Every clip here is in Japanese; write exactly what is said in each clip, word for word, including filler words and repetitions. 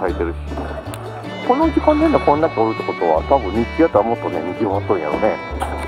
咲いてるし、この時間でねこんだけおるってことは多分日中やったらもっとね人気もっとんやろね。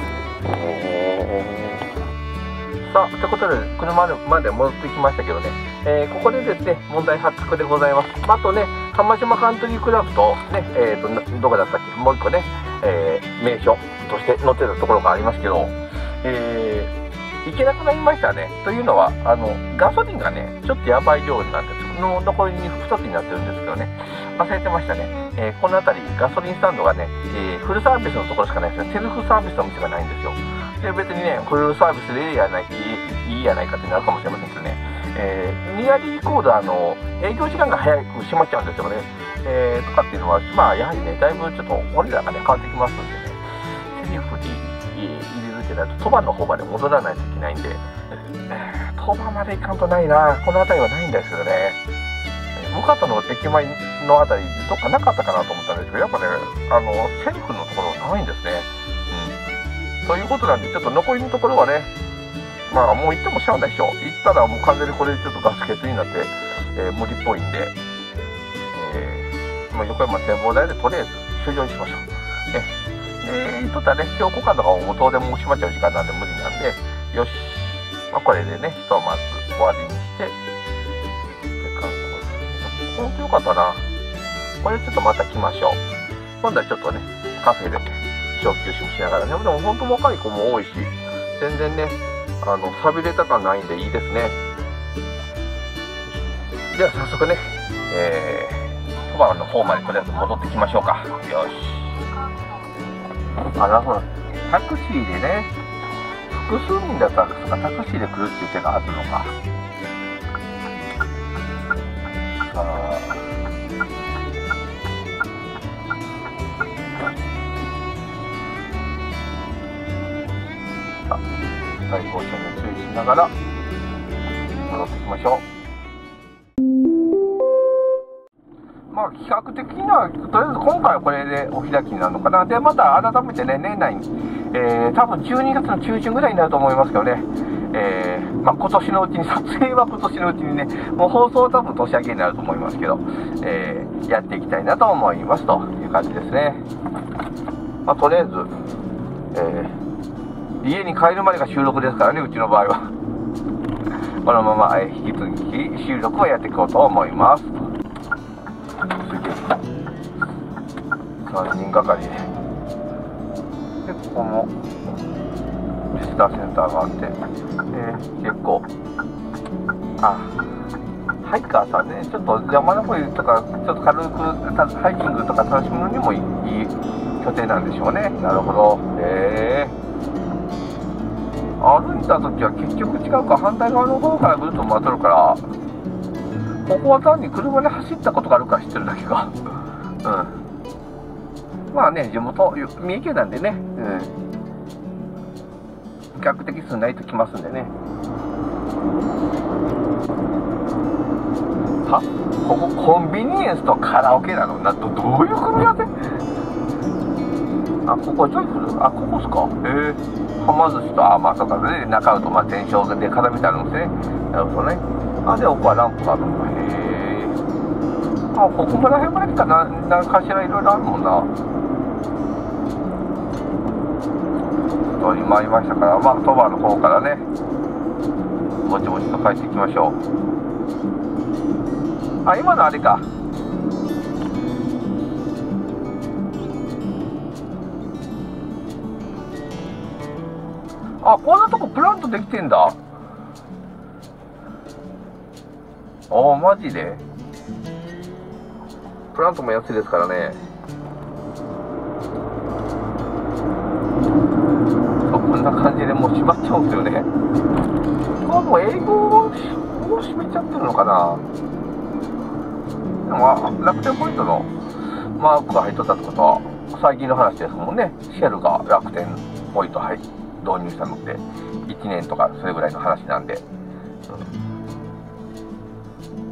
えー、さあということで車まで戻ってきましたけどね、えー、ここでですね問題発覚でございます。あとね浜島カントリークラブとね、えー、とどこだったっけ、もう一個ね、えー、名所として載ってたところがありますけど、えー、行けなくなりましたね。というのはあのガソリンがねちょっとやばい量になっての残りにふたつになってるんですけどね、忘れてましたね。えー、この辺りガソリンスタンドがね、えー、フルサービスのところしかないですね。セルフサービスの店がないんですよ。で別にねフルサービスでいいやないいいやないかってなるかもしれませんけどね、えー、ニアリーイコールあの営業時間が早く閉まっちゃうんですよね。えー、とかっていうのはまあやはりねだいぶちょっとお値段がね変わってきますんでね、セルフに入れるってなると鳥羽の方まで戻らないといけないんで、えー、鳥羽まで行かんとないな。この辺りはないんですよね。向かったの駅前のあたりどっかなかったかなと思ったんですけど、やっぱねあのセルフのところないんですね。うん、ということなんでちょっと残りのところはね、まあもう行ってもしゃあないでしょ。行ったらもう完全にこれでちょっとガス欠になって、えー、無理っぽいんで、えーまあ、横山展望台でとりあえず終了にしましょう。ね、で言っとったらね今日交換とかも当然もう閉まっちゃう時間なんで無理なんで、よし、まあ、これでねひとまず終わりにして本当よかったな。これちょっとまた来ましょう。今度はちょっとねカフェで小休止もしながらね。でも本当若い子も多いし全然ねあの寂れた感ないんでいいですね。では早速ね、えー、鳥羽の方までとりあえず戻ってきましょうか。よし。あ、なるほど。タクシーでね複数人だったらタクシーで来るっていう手があるのか。さあ対向車に注意しながら戻っていきましょう。まあ比較的なとりあえず今回はこれでお開きになるのかな。でまた改めてね年内に、えー、多分じゅうにがつの中旬ぐらいになると思いますけどね、えーまあ、今年のうちに撮影は今年のうちにねもう放送は多分年明けになると思いますけど、えー、やっていきたいなと思いますという感じですね。まあ、とりあえず、えー、家に帰るまでが収録ですからね、うちの場合はこのまま、えー、引き続き収録をやっていこうと思います。さんにんがかりで、でここもビジターセンターがあって、えー、結構あハイカーさんねちょっと山登りとかちょっと軽くハイキングとか楽しむのにもいい拠点なんでしょうね。なるほど。えー歩いた時は結局違うか、反対側の方からぐるっと回っとるから、ここは単に車で走ったことがあるから知ってるだけかうんまあね地元三重県なんでね、うん、比較的すんなりと来ますんでね。はここコンビニエンスとカラオケなのな。 ど, どういう組み合わせ。あここジョイフル、あここっすか。へえはま寿司と、あまあそうかね中尾とまあ天正で片見てあるんですね。なるほどね。あで奥はランプがあるのか。へえあここら辺までかな、なんかしらいろいろあるもんな。と今いましたから、まあ鳥羽の方からねぼちぼちと帰っていきましょう。あ今のあれか、あこんなとこプラントできてんだ。ああマジでプラントも安いですからね。そうこんな感じでもう閉まっちゃうんですよね。あもう営業を閉めちゃってるのかな。でも楽天ポイントのマークが入っとったってことは最近の話ですもんね。シェルが楽天ポイント入導入したのっていちねんとかそれぐらいの話なんで、うん、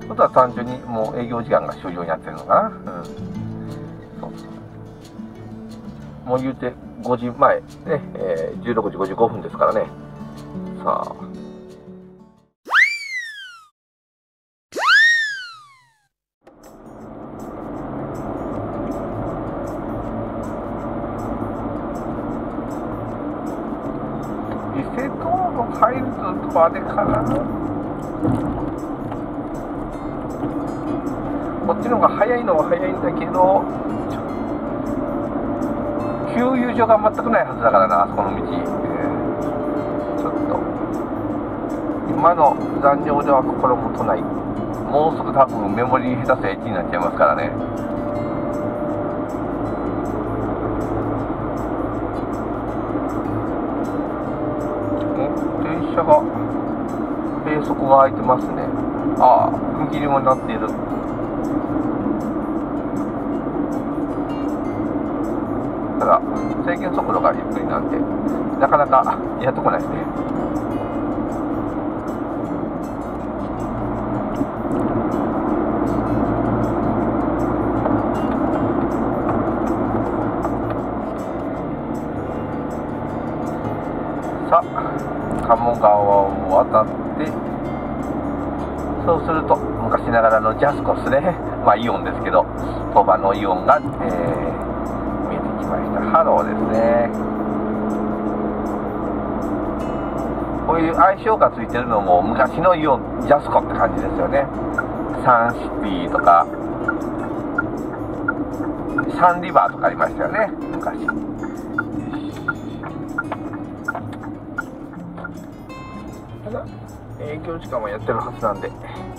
あとは単純にもう営業時間が終了になってるのかな、うん、そうもう言うてごじまえね、えー、じゅうろくじごじゅうごふんですからね。さあの入るとあれかな、こっちの方が早いのは早いんだけど、給油所が全くないはずだからな、あそこの道、えー、ちょっと今の残量では心もとない。もうすぐ多分メモリー下手すりゃいちになっちゃいますからね。電車が閉塞が開いてますね。ああ、踏切もなっている。ただ制限速度がゆっくりなんでなかなかやってこないですね。さあ鴨川を渡って、そうすると昔ながらのジャスコですね、まあイオンですけど、鳥羽のイオンが、えーハローですね。こういう愛称がついてるのも昔のイオンジャスコって感じですよね。サンシティとかサンリバーとかありましたよね、昔。ただ営業時間はやってるはずなんで、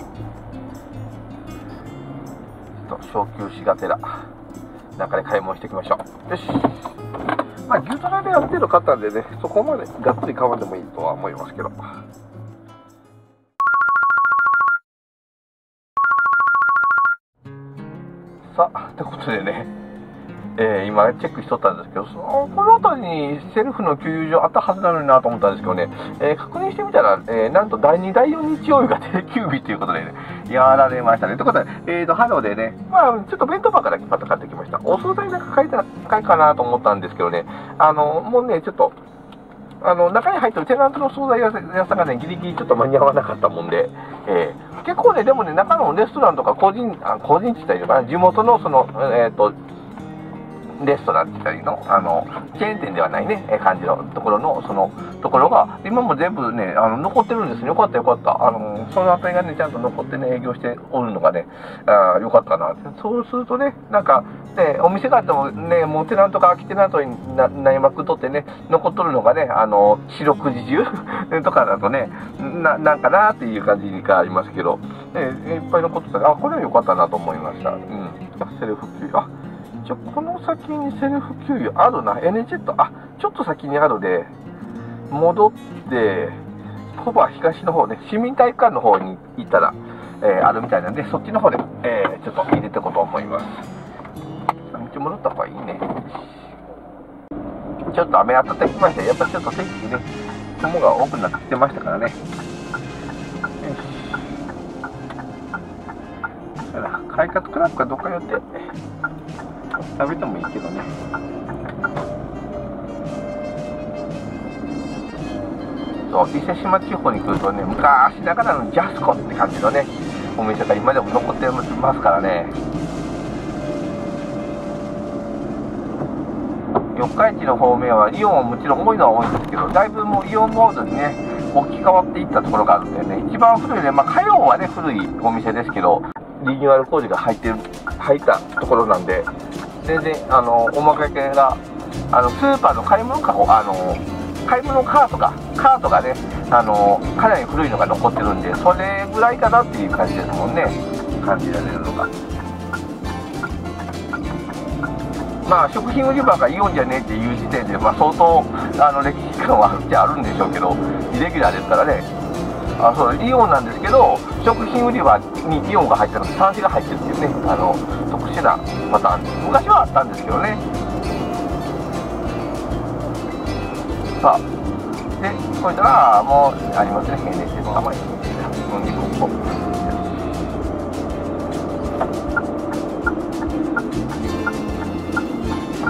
小休止がてら中で買い物していきましょう。よし。まあ牛トラである程度買ったんでね、そこまでがっつり買わんでもいいとは思いますけど。さあってことでね、えー、今チェックしとったんですけど、そのこの辺りにセルフの給油所あったはずなのになと思ったんですけどね、えー、確認してみたら、えー、なんとだいにだいよん日曜日が定休日ということでね、やられましたね。ということで、えーと、ハローでね、まあ、ちょっと弁当箱だけパッと買ってきました。お惣菜なんか買いた買いかなと思ったんですけどね、あの、もうね、ちょっと、あの、中に入ってるテナントの惣菜屋さんがね、ギリギリちょっと間に合わなかったもんで、えー、結構ね、でもね、中のレストランとか個人、あ個人地帯とかね、地元のその、えっと、レストランって言ったりの、あの、チェーン店ではないね、感じのところの、その、ところが、今も全部ね、あの、残ってるんですね。よかったよかった。あの、そのあたりがね、ちゃんと残ってね、営業しておるのがね、あよかったなって。そうするとね、なんか、ね、お店があってもね、もうテナントが空きテナントにななりまくっとってね、残っとるのがね、あの、四六時中とかだとね、な、なんかなっていう感じがありますけど、ね、いっぱい残ってたら、あ、これはよかったなと思いました。うん。セルフ給油。あじゃこの先にセルフ給油あるな、エヌジェット、あちょっと先にあるで、戻って、鳥羽東の方ね、市民体育館の方に行ったら、えー、あるみたいなんで、そっちの方で、えー、ちょっと入れていこうと思います。道戻った方がいいね。ちょっと雨当たってきました。やっぱちょっと天気ね、雲が多くなってきてましたからね。快活クラブかどっか寄って食べてもいいけどね。そう伊勢志摩地方に来るとね、昔ながらのジャスコって感じのねお店が今でも残ってますからね。四日市の方面はイオンはもちろん多いのは多いんですけど、だいぶもうイオンモードにね置き換わっていったところがあるんでね、一番古いね、まあ火曜はね古いお店ですけど、リニューアル工事が入ってる入ったところなんで、全然あのおまかけがあのスーパーの買い物かあの買い物カートかカートがねあのかなり古いのが残ってるんで、それぐらいかなっていう感じですもんね、感じられるのが。まあ食品売り場がイオンじゃねえっていう時点で、まあ、相当あの歴史感はあるっちゃあるんでしょうけど、イレギュラーですからね。あそうイオンなんですけど、食品売り場にイオンが入ってるの、端子が入ってるっていうね、あの特殊なパターン、昔はあったんですけどね。さあでこれからもうありますね、エヌエイチエス 甘いのにここ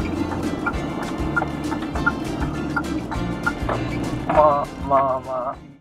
まあまあまあ